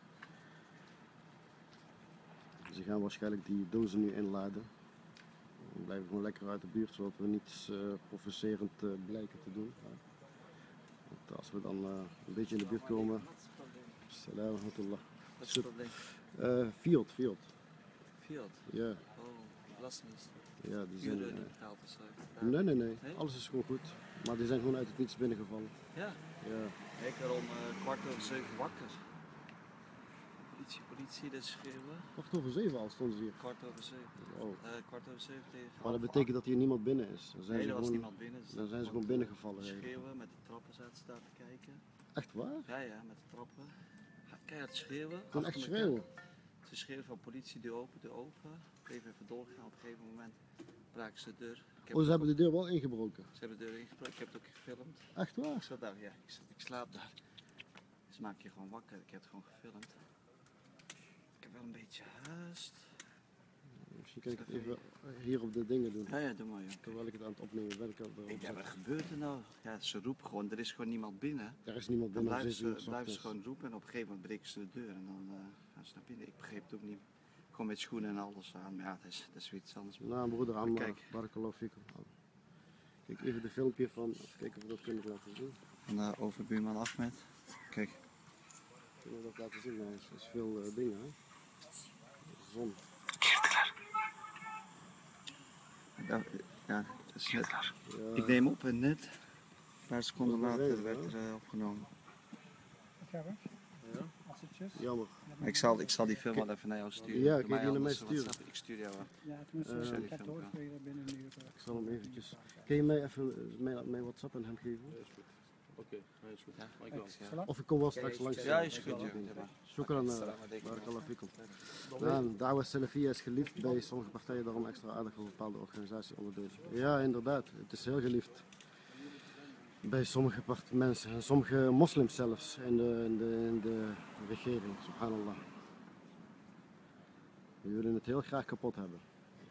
Ze gaan waarschijnlijk die dozen nu inladen. We blijven gewoon lekker uit de buurt, zodat we niets uh, provocerend uh, blijken te doen. Ja. Want als we dan uh, een beetje in de buurt komen. Salam wa rahmatullah. Wat is het probleem? Uh, Fiat, Fiat. Fiat? Ja. Oh, belastingdienst. Ja, die zijn... Uren Uh, niet betaald of zo. Ja. nee, nee, nee, nee. Alles is gewoon goed. Maar die zijn gewoon uit het niets binnengevallen. Ja? Ja. Ik er om uh, kwart over zeven wakker. Politie, politie, dat schreeuwen. Kwart over zeven al stonden ze hier. Kwart over zeven. Oh. Uh, kwart over zeven tegen Maar dat betekent dat hier niemand binnen is. Dan zijn nee, ze er was gewoon, niemand binnen. Dus dan zijn ze gewoon uh, binnengevallen. Schreeuwen, met de trappen zaten staan te kijken. Echt waar? Ja, ja, met de trappen. Keihard schreeuwen. Gewoon echt achter elkaar. schreeuwen? Ze schreeuwen van politie, deur open, deur open. Even even doorgaan. Op een gegeven moment braken ze de deur. Ik Oh, ze hebben de deur wel ingebroken? Ze hebben de deur ingebroken. Ik heb het ook gefilmd. Echt waar? Ik zat daar, ja, ik, zat, ik slaap daar. Dus maak je gewoon wakker. Ik heb het gewoon gefilmd. Ik heb wel een beetje haast. Misschien kan ik het even hier op de dingen doen. Ja, ja, doe maar, joh. Terwijl ik het aan het opnemen ben. Ik, Ik ja, wat gebeurt er nou? Ja, ze roepen gewoon, er is gewoon niemand binnen. Er is niemand Dan binnen. blijven zes uur ze, 's blijven ze ochtends. gewoon roepen en op een gegeven moment breken ze de deur en dan uh, gaan ze naar binnen. Ik begreep het ook niet. kom met schoenen en alles aan. Maar ja, dat is, dat is weer iets anders. Nou, broeder Ammar, Kijk. barakallahu fikum. Kijk even de filmpje van, even kijken of we dat kunnen laten zien. Van de overbuurman Ahmed. Kijk. Kunnen we dat laten zien? Nou, dat is veel uh, dingen, hè. De zon. Ja, ja, dat is net. Ja, Ik neem op en net een paar seconden Dat is later wel werd even, er uh, opgenomen. jammer. Maar ik zal, ik zal die film wel even naar jou sturen. Ja, Doe kun je die naar mij anders sturen? WhatsApp. Ik stuur jou wel. Ja, tenminste, Eh, ik die heb het film, ja. doorgekregen binnen een uur. Ik zal hem eventjes... Kun je mij even uh, mijn, mijn WhatsApp aan hem geven? Oké, nee, is goed. Ja, Dankjewel. ja. Of ik kom wel straks langs. Ja, is goed. Ja. Shukran, uh, barakallahu fikum. Nou, Da'wa Salafiyya is geliefd bij sommige partijen, daarom extra aardig voor bepaalde organisatieonderdelen. Ja, inderdaad, het is heel geliefd. Bij sommige part- mensen, en sommige moslims zelfs, in de, in de, in de regering, subhanallah. Die willen het heel graag kapot hebben.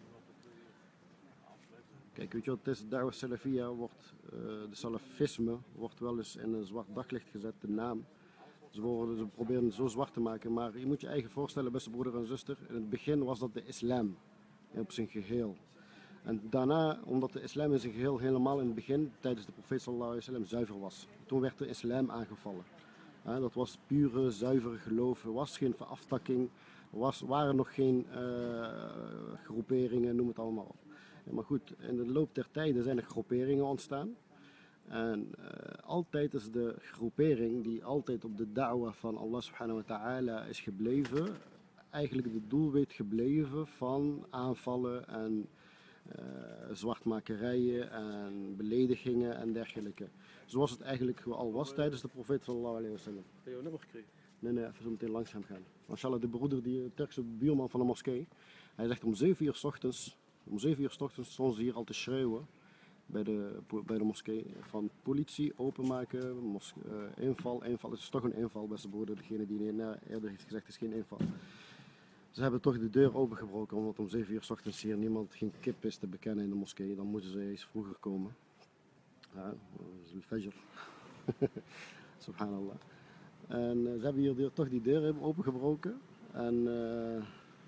Kijk, weet je wat het is? Da'wa Salafiyya wordt, uh, de salafisme wordt wel eens in een zwart daglicht gezet, de naam. Ze, worden, ze proberen het zo zwart te maken, maar je moet je eigen voorstellen, beste broeder en zuster. In het begin was dat de islam, op zijn geheel. En daarna, omdat de islam in zijn geheel helemaal in het begin, tijdens de profeet sallallahu alaihi wasallam, zuiver was. Toen werd de islam aangevallen. Ja, dat was pure, zuivere geloof, er was geen veraftakking, er was, waren nog geen uh, groeperingen, noem het allemaal op. Ja, maar goed, in de loop der tijden zijn er groeperingen ontstaan. En uh, altijd is de groepering die altijd op de da'wa van Allah subhanahu wa ta'ala is gebleven, eigenlijk de doelwit gebleven van aanvallen en uh, zwartmakerijen en beledigingen en dergelijke. Zoals het eigenlijk al was tijdens de profeet sallallahu alaihi wasallam. Heb je jouw nummer gekregen? Nee, nee, even zo meteen langs hem gaan. Mashallah, de broeder, die Turkse buurman van de moskee, hij zegt om zeven uur 's ochtends, om zeven uur 's ochtends stonden ze hier al te schreeuwen. Bij de, bij de moskee van politie openmaken, mos, uh, inval, inval. Het is toch een inval, beste broeder. Degene die nee, eerder heeft gezegd, het is geen inval. Ze hebben toch de deur opengebroken, omdat om zeven uur 's ochtends hier niemand geen kip is te bekennen in de moskee. Dan moeten ze eens vroeger komen. Ja, dat is een fajr. Subhanallah. En uh, ze hebben hier de, toch die deur opengebroken. En... Uh,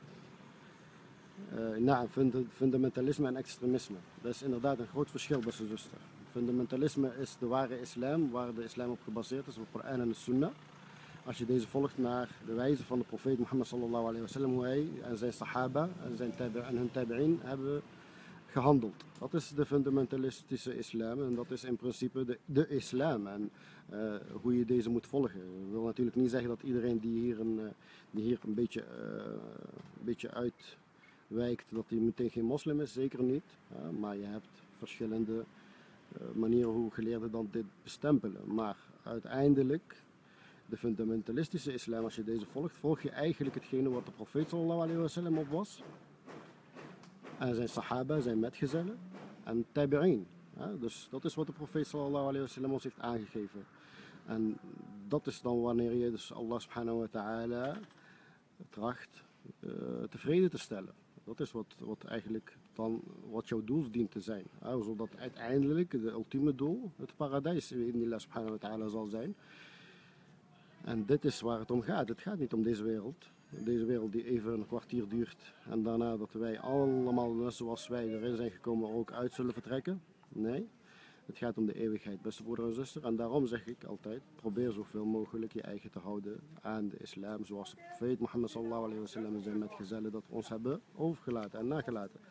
Uh, nou, fundamentalisme en extremisme. Dat is inderdaad een groot verschil, beste zuster. Fundamentalisme is de ware islam, waar de islam op gebaseerd is, op de Koran en de Sunnah. Als je deze volgt naar de wijze van de profeet Mohammed sallallahu alaihi wasallam, hoe hij en zijn sahaba en, zijn tabi- en hun tabi'in hebben gehandeld. Dat is de fundamentalistische islam en dat is in principe de, de islam en uh, hoe je deze moet volgen. Dat wil natuurlijk niet zeggen dat iedereen die hier een, uh, die hier een beetje, uh, een beetje uit... wijkt dat hij meteen geen moslim is, zeker niet. Ja, maar je hebt verschillende uh, manieren hoe geleerden dan dit bestempelen. Maar uiteindelijk, de fundamentalistische islam, als je deze volgt, volg je eigenlijk hetgene wat de profeet sallallahu alaihi wasallam op was. En zijn sahaba, zijn metgezellen en tabi'in. Ja, dus dat is wat de profeet sallallahu alaihi wasallam ons heeft aangegeven. En dat is dan wanneer je dus Allah subhanahu wa ta'ala tracht uh, tevreden te stellen. Dat is wat, wat eigenlijk dan wat jouw doel dient te zijn. Ja, zodat uiteindelijk het ultieme doel het paradijs in Allah subhanahu wa ta'ala zal zijn. En dit is waar het om gaat. Het gaat niet om deze wereld. Deze wereld die even een kwartier duurt en daarna dat wij allemaal net zoals wij erin zijn gekomen ook uit zullen vertrekken. Nee, het gaat om de eeuwigheid, beste broeder en zuster. En daarom zeg ik altijd, probeer zoveel mogelijk je eigen te houden aan de islam. Zoals de profeet Mohammed sallallahu alaihi wasallam en zijn metgezellen dat ons hebben overgelaten en nagelaten.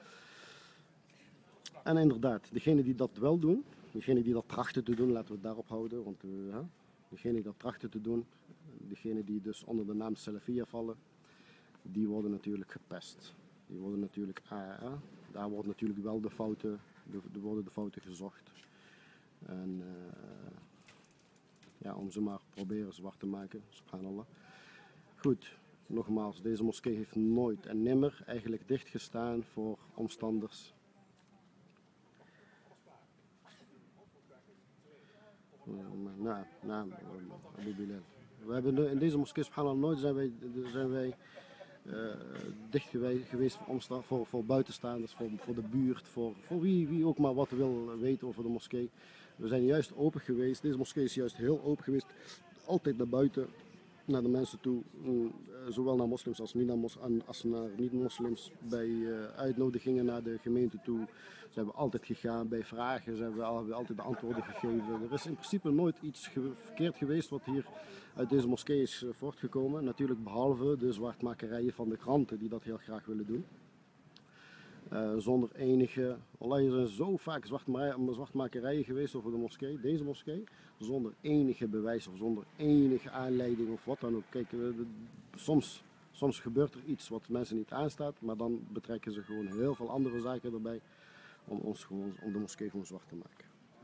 En inderdaad, degenen die dat wel doen, degenen die dat trachten te doen, laten we het daarop houden. Want uh, degenen die dat trachten te doen, degenen die dus onder de naam Salafiyya vallen, die worden natuurlijk gepest. Die worden natuurlijk, uh, daar worden natuurlijk wel de fouten, de, de worden de fouten gezocht. En uh, ja, om ze maar proberen zwart te maken, subhanallah. Goed, nogmaals, deze moskee heeft nooit en nimmer eigenlijk dichtgestaan voor omstanders. Nou, nou, Abu Bilal. We hebben in deze moskee, subhanallah, nooit zijn wij, zijn wij uh, dicht geweest voor, omsta- voor, voor buitenstaanders, voor, voor de buurt, voor, voor wie, wie ook maar wat wil weten over de moskee. We zijn juist open geweest, deze moskee is juist heel open geweest, altijd naar buiten. naar de mensen toe, mm, zowel naar moslims als, niet naar, mos als naar niet-moslims, bij uh, uitnodigingen naar de gemeente toe. Ze hebben altijd gegaan bij vragen, ze hebben altijd de antwoorden gegeven. Er is in principe nooit iets ge verkeerd geweest wat hier uit deze moskee is uh, voortgekomen. Natuurlijk behalve de zwartmakerijen van de kranten die dat heel graag willen doen. Uh, zonder enige, Allah, er zijn zo vaak zwartmakerijen geweest over de moskee, deze moskee, zonder enige bewijs of zonder enige aanleiding of wat dan ook. Kijk, uh, de, soms, soms gebeurt er iets wat mensen niet aanstaat, maar dan betrekken ze gewoon heel veel andere zaken erbij om, ons gewoon, om de moskee gewoon zwart te maken.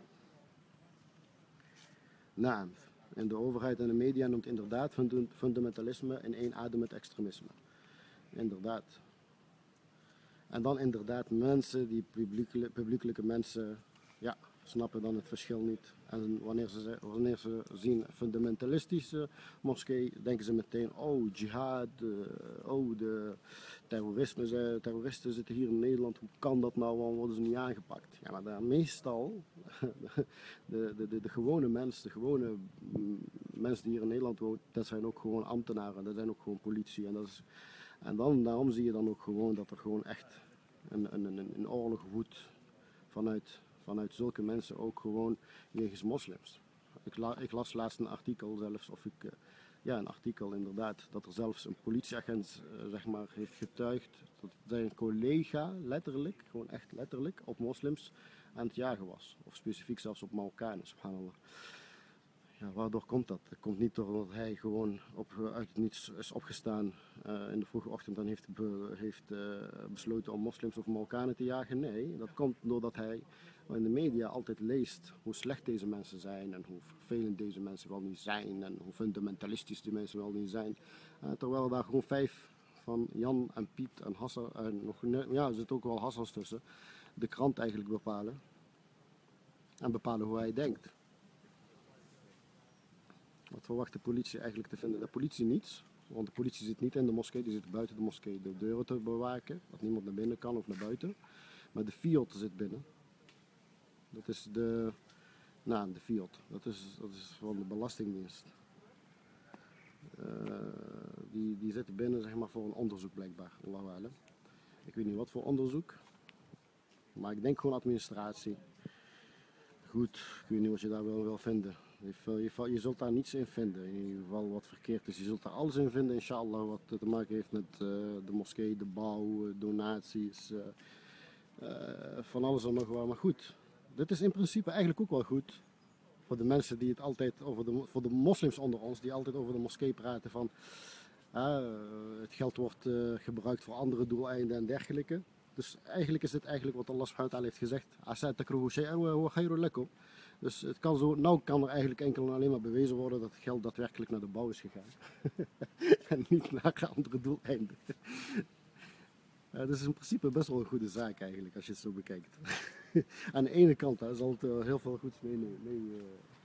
Naam. En de overheid en de media noemt inderdaad fundamentalisme in één adem met extremisme. Inderdaad. En dan inderdaad mensen, die publiekelijke, publiekelijke mensen, ja, snappen dan het verschil niet. En wanneer ze, wanneer ze zien fundamentalistische moskee, denken ze meteen, oh jihad, uh, oh de terrorisme, terroristen zitten hier in Nederland, hoe kan dat nou, waarom worden ze niet aangepakt? Ja, maar daar, meestal, de, de, de, de gewone mensen, de gewone mensen die hier in Nederland wonen, dat zijn ook gewoon ambtenaren, dat zijn ook gewoon politie. En, dat is, en dan, daarom zie je dan ook gewoon dat er gewoon echt een, een, een, een oorlog woedt vanuit, vanuit zulke mensen ook gewoon jegens moslims. Ik, la, ik las laatst een artikel zelfs, of ik, uh, ja een artikel inderdaad, dat er zelfs een politieagent uh, zeg maar heeft getuigd dat zijn collega letterlijk, gewoon echt letterlijk, op moslims aan het jagen was. Of specifiek zelfs op Marokkanen, subhanallah. Ja, waardoor komt dat? Dat komt niet doordat hij gewoon op, uit het niets is opgestaan uh, in de vroege ochtend en heeft, be, heeft uh, besloten om moslims of Marokkanen te jagen. Nee, dat komt doordat hij in de media altijd leest hoe slecht deze mensen zijn en hoe vervelend deze mensen wel niet zijn en hoe fundamentalistisch die mensen wel niet zijn. Uh, terwijl daar gewoon vijf van Jan en Piet en Hassan, en nog, ja, er zitten ook wel Hassans tussen, de krant eigenlijk bepalen en bepalen hoe hij denkt. Wat verwacht de politie eigenlijk te vinden? De politie niets, want de politie zit niet in de moskee, die zit buiten de moskee de deuren te bewaken, dat niemand naar binnen kan of naar buiten. Maar de Fiat zit binnen. Dat is de, nou, de Fiat, dat is, dat is van de Belastingdienst. Uh, die, die zitten binnen zeg maar, voor een onderzoek blijkbaar, Allahu alam. Ik weet niet wat voor onderzoek, maar ik denk gewoon administratie. Goed, ik weet niet wat je daar wel wil vinden. Je, je zult daar niets in vinden, in ieder geval wat verkeerd is. Je zult daar alles in vinden, inshallah, wat te maken heeft met uh, de moskee, de bouw, donaties, uh, uh, van alles en nog wat. Maar goed, dit is in principe eigenlijk ook wel goed voor de mensen die het altijd over de, voor de moslims onder ons, die altijd over de moskee praten van uh, het geld wordt uh, gebruikt voor andere doeleinden en dergelijke. Dus eigenlijk is dit eigenlijk wat Allah subhanahu wa ta'ala heeft gezegd. Asa takruhu shay'an wa huwa khayrun lakum. Dus het kan zo, nou kan er eigenlijk enkel en alleen maar bewezen worden dat het geld daadwerkelijk naar de bouw is gegaan. En niet naar andere doeleinden. Uh, dat is in principe best wel een goede zaak eigenlijk, als je het zo bekijkt. Aan de ene kant hè, zal het uh, heel veel goeds mee. mee, mee uh,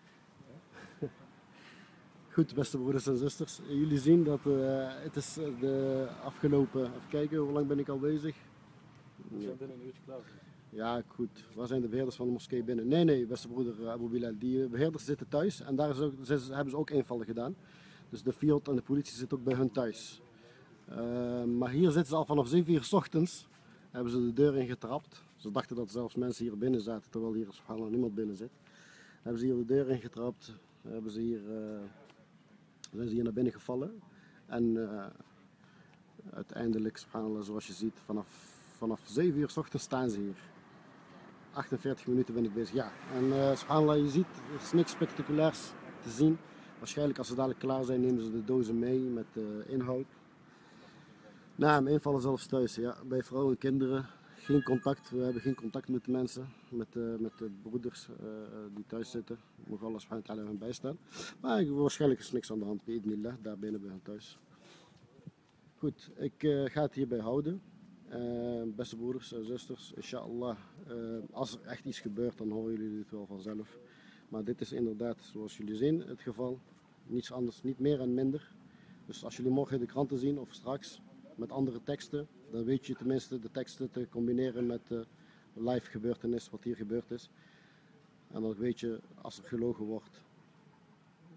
Goed, beste broeders en zusters. Jullie zien dat uh, het is de afgelopen, even kijken, hoe lang ben ik al bezig? We zijn binnen een uurtje klaar. Ja, goed. Waar zijn de beheerders van de moskee binnen? Nee, nee, beste broeder Abu Bilal. Die beheerders zitten thuis en daar is ook, ze, hebben ze ook invallen gedaan. Dus de Fiat en de politie zitten ook bij hun thuis. Uh, maar hier zitten ze al vanaf zeven uur 's ochtends. Hebben ze de deur ingetrapt. Ze dachten dat zelfs mensen hier binnen zaten, terwijl hier subhanallah niemand binnen zit. Hebben ze hier de deur ingetrapt. Hebben ze hier, uh, zijn ze hier naar binnen gevallen. En uh, uiteindelijk, subhanallah, zoals je ziet, vanaf, vanaf zeven uur 's ochtends staan ze hier. achtenveertig minuten ben ik bezig, ja. En uh, subhanallah, je ziet, er is niks spectaculairs te zien. Waarschijnlijk als ze dadelijk klaar zijn, nemen ze de dozen mee met uh, inhoud. Nou, mijn invallen zelfs thuis, ja. Bij vrouwen en kinderen. Geen contact, we hebben geen contact met de mensen, met, uh, met de broeders uh, die thuis zitten. Mogen Allah subhanahu wa ta'ala hen bijstaan. Maar waarschijnlijk is niks aan de hand, bi'idnillah, daar binnen bij hen thuis. Goed, ik uh, ga het hierbij houden. Uh, beste broeders en zusters, inshallah, uh, als er echt iets gebeurt, dan horen jullie het wel vanzelf. Maar dit is inderdaad, zoals jullie zien, het geval. Niets anders, niet meer en minder. Dus als jullie morgen de kranten zien of straks met andere teksten, dan weet je tenminste de teksten te combineren met de live gebeurtenis, wat hier gebeurd is. En dan weet je, als er gelogen wordt,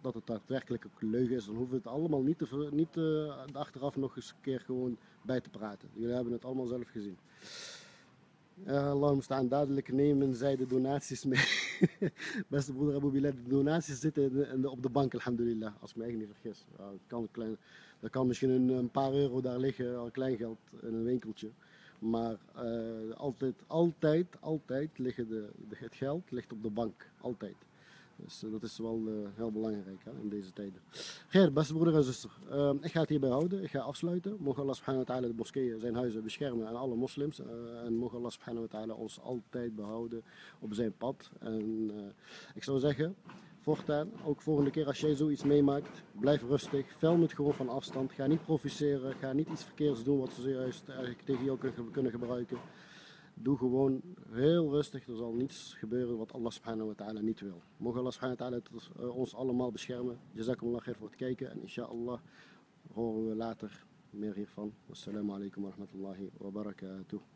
dat het daadwerkelijk een leugen is, dan hoeven we het allemaal niet, te, niet uh, achteraf nog eens een keer gewoon bij te praten. Jullie hebben het allemaal zelf gezien. Uh, Allah staan dadelijk nemen zij de donaties mee. Beste broeder Abu Bilal, de donaties zitten in de, in de, op de bank, alhamdulillah, als ik me echt niet vergis. Uh, kan klein, er kan misschien een, een paar euro daar liggen, al kleingeld in een winkeltje. Maar uh, altijd, altijd, altijd liggen de, de, het geld ligt op de bank. Altijd. Dus uh, dat is wel uh, heel belangrijk hè, in deze tijden. Geer, beste broeder en zuster, uh, ik ga het hierbij houden. Ik ga afsluiten. Mogen Allah subhanahu wa ta'ala de moskeeën, zijn huizen beschermen en alle moslims. Uh, en mogen Allah subhanahu wa ta'ala ons altijd behouden op zijn pad. En uh, ik zou zeggen, voortaan, ook volgende keer als jij zoiets meemaakt, blijf rustig. Film het gewoon van afstand. Ga niet provoceren. Ga niet iets verkeerds doen wat ze juist eigenlijk tegen jou kunnen gebruiken. Doe gewoon heel rustig, er zal niets gebeuren wat Allah subhanahu wa ta'ala niet wil. Mogen Allah subhanahu wa ta'ala ons allemaal beschermen. Jazakumullah khair voor het kijken en inshallah horen we later meer hiervan. Wassalamu alaikum wa rahmatullahi wa barakatuh.